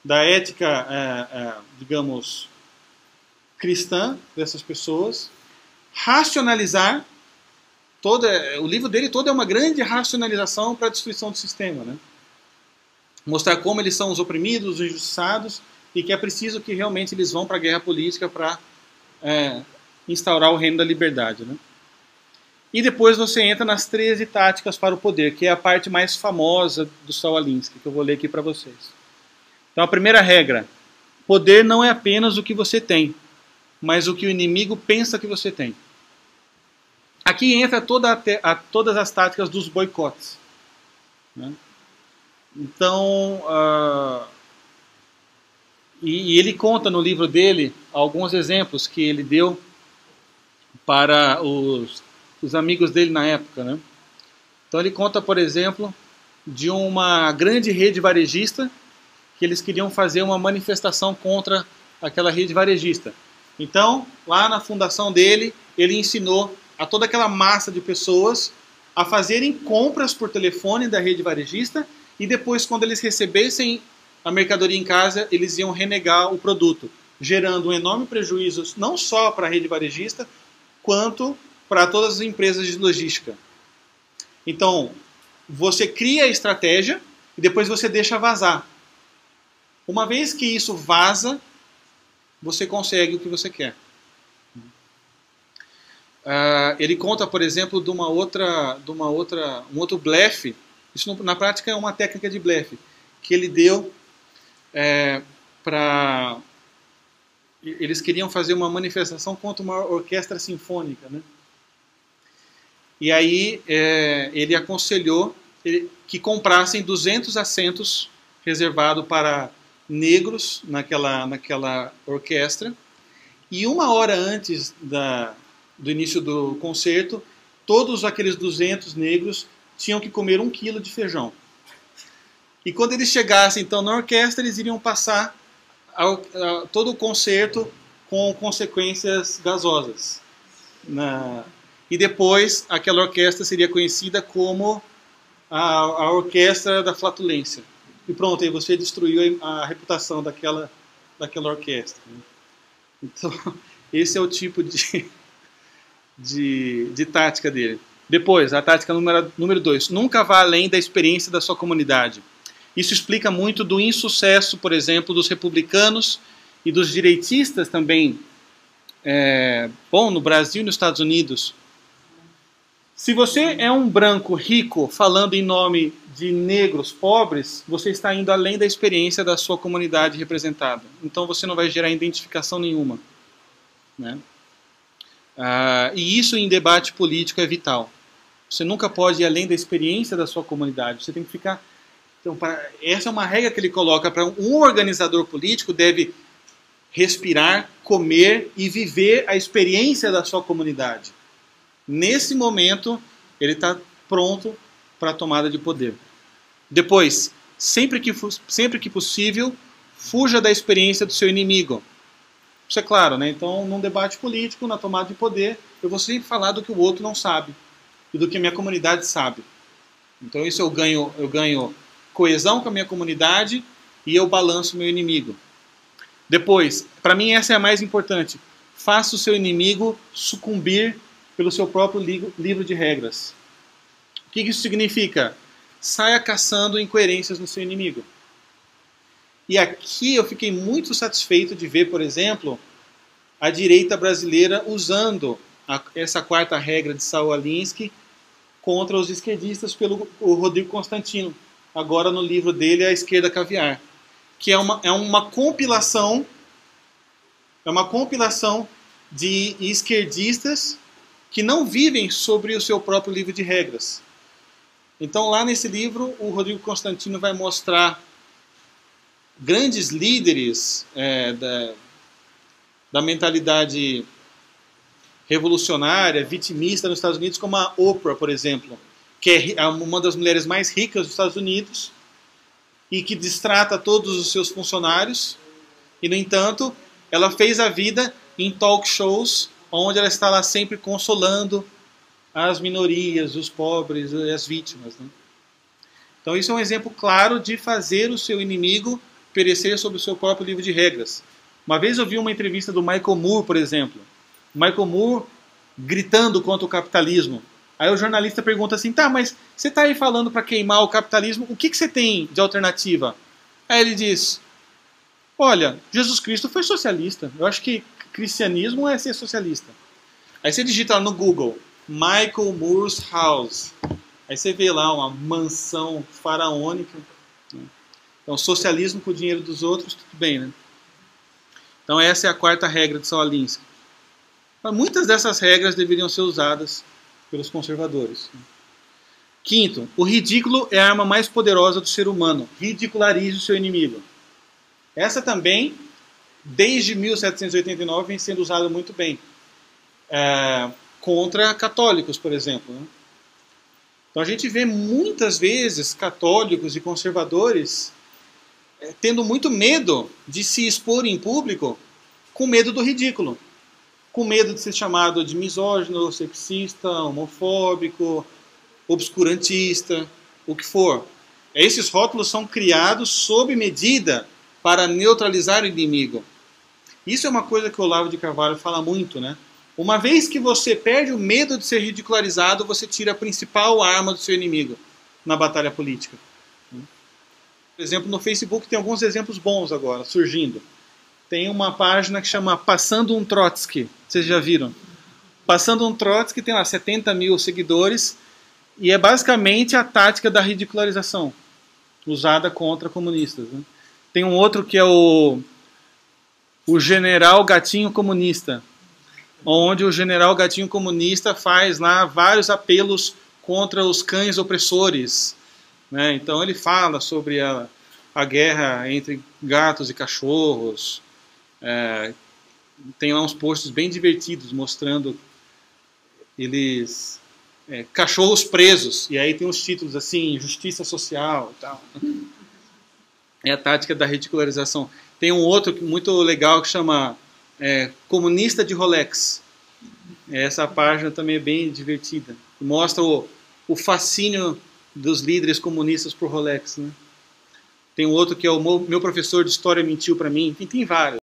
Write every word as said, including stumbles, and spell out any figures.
da ética, é, é, digamos, cristã dessas pessoas, racionalizar, toda, o livro dele todo é uma grande racionalização para a destruição do sistema, né? Mostrar como eles são os oprimidos, os injustiçados, e que é preciso que realmente eles vão para a guerra política para é, instaurar o reino da liberdade, né? E depois você entra nas treze táticas para o poder, que é a parte mais famosa do Saul Alinsky, que eu vou ler aqui para vocês. Então a primeira regra: poder não é apenas o que você tem, mas o que o inimigo pensa que você tem. Aqui entra toda a, a, todas as táticas dos boicotes, né? Então, uh, e, e ele conta no livro dele alguns exemplos que ele deu para os, os amigos dele na época, né? Então ele conta, por exemplo, de uma grande rede varejista que eles queriam fazer uma manifestação contra aquela rede varejista. Então, lá na fundação dele, ele ensinou a toda aquela massa de pessoas a fazerem compras por telefone da rede varejista, e depois, quando eles recebessem a mercadoria em casa, eles iam renegar o produto, gerando um enorme prejuízo não só para a rede varejista, quanto para todas as empresas de logística. Então, você cria a estratégia e depois você deixa vazar. Uma vez que isso vaza, você consegue o que você quer. Uh, ele conta, por exemplo, de uma outra, de uma outra, um outro blefe. Isso na prática é uma técnica de blefe que ele deu é, para... Eles queriam fazer uma manifestação contra uma orquestra sinfônica, né? E aí é, ele aconselhou que comprassem duzentos assentos reservados para negros naquela, naquela orquestra, e uma hora antes da, do início do concerto, todos aqueles duzentos negros tinham que comer um quilo de feijão. E quando eles chegassem então na orquestra, eles iriam passar ao, a, todo o concerto com consequências gasosas. Na, e depois aquela orquestra seria conhecida como a, a orquestra da flatulência. E pronto, aí você destruiu a, a reputação daquela, daquela orquestra. Então, esse é o tipo de, de, de tática dele. Depois, a tática número dois. Nunca vá além da experiência da sua comunidade. Isso explica muito do insucesso, por exemplo, dos republicanos e dos direitistas também, é, bom, no Brasil e nos Estados Unidos. Se você é um branco rico falando em nome de negros pobres, você está indo além da experiência da sua comunidade representada. Então você não vai gerar identificação nenhuma, né? Ah, e isso em debate político é vital. Você nunca pode ir além da experiência da sua comunidade. Você tem que ficar... Então, pra... essa é uma regra que ele coloca para um organizador político: deve respirar, comer e viver a experiência da sua comunidade. Nesse momento, ele está pronto para a tomada de poder. Depois, sempre que, sempre que possível, fuja da experiência do seu inimigo. Isso é claro, né? Então, num debate político, na tomada de poder, eu vou sempre falar do que o outro não sabe e do que a minha comunidade sabe. Então, isso eu ganho, eu ganho coesão com a minha comunidade e eu balanço o meu inimigo. Depois, para mim essa é a mais importante: faça o seu inimigo sucumbir pelo seu próprio livro de regras. O que isso significa? Saia caçando incoerências no seu inimigo. E aqui eu fiquei muito satisfeito de ver, por exemplo, a direita brasileira usando a, essa quarta regra de Saul Alinsky contra os esquerdistas pelo o Rodrigo Constantino, agora no livro dele A Esquerda Caviar, que é uma, é uma compilação é uma compilação de esquerdistas que não vivem sobre o seu próprio livro de regras. Então, lá nesse livro, o Rodrigo Constantino vai mostrar grandes líderes é, da, da mentalidade revolucionária, vitimista nos Estados Unidos, como a Oprah, por exemplo, que é uma das mulheres mais ricas dos Estados Unidos e que destrata todos os seus funcionários. E, no entanto, ela fez a vida em talk shows, onde ela está lá sempre consolando as minorias, os pobres e as vítimas, né? Então isso é um exemplo claro de fazer o seu inimigo perecer sobre o seu próprio livro de regras. Uma vez eu vi uma entrevista do Michael Moore, por exemplo. Michael Moore gritando contra o capitalismo. Aí o jornalista pergunta assim, tá, mas você está aí falando para queimar o capitalismo, o que, que você tem de alternativa? Aí ele diz, olha, Jesus Cristo foi socialista, eu acho que cristianismo é ser socialista. Aí você digita lá no Google, Michael Moore's House, aí você vê lá uma mansão faraônica, né? Então socialismo com o dinheiro dos outros, tudo bem, né? Então essa é a quarta regra de Saul Alinsky. Mas muitas dessas regras deveriam ser usadas pelos conservadores. Quinto, o ridículo é a arma mais poderosa do ser humano. Ridicularize o seu inimigo. Essa também, desde mil setecentos e oitenta e nove, vem sendo usada muito bem. É, contra católicos, por exemplo. Né? Então a gente vê muitas vezes católicos e conservadores é, tendo muito medo de se expor em público com medo do ridículo. Com medo de ser chamado de misógino, sexista, homofóbico, obscurantista, o que for. Esses rótulos são criados sob medida para neutralizar o inimigo. Isso é uma coisa que o Olavo de Carvalho fala muito, né? Uma vez que você perde o medo de ser ridicularizado, você tira a principal arma do seu inimigo na batalha política. Por exemplo, no Facebook tem alguns exemplos bons agora, surgindo. Tem uma página que chama Passando um Trotsky. Vocês já viram? Passando um Trotsky tem lá setenta mil seguidores e é basicamente a tática da ridicularização usada contra comunistas. Né? Tem um outro que é o, o General Gatinho Comunista, onde o General Gatinho Comunista faz lá vários apelos contra os cães opressores. Né? Então ele fala sobre a, a guerra entre gatos e cachorros. É, tem lá uns posts bem divertidos mostrando eles é, cachorros presos, e aí tem uns títulos assim, justiça social e tal. É a tática da ridicularização. Tem um outro muito legal que chama é, Comunista de Rolex. Essa página também é bem divertida, mostra o, o fascínio dos líderes comunistas por Rolex, né? Tem um outro que é o Meu Professor de História Mentiu Pra Mim. Enfim, tem vários.